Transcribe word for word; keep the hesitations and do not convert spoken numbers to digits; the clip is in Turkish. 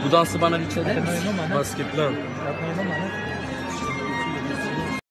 Bu dansı bana bir çeker Atenas misin? no mana. Basketball. Atenas no mana.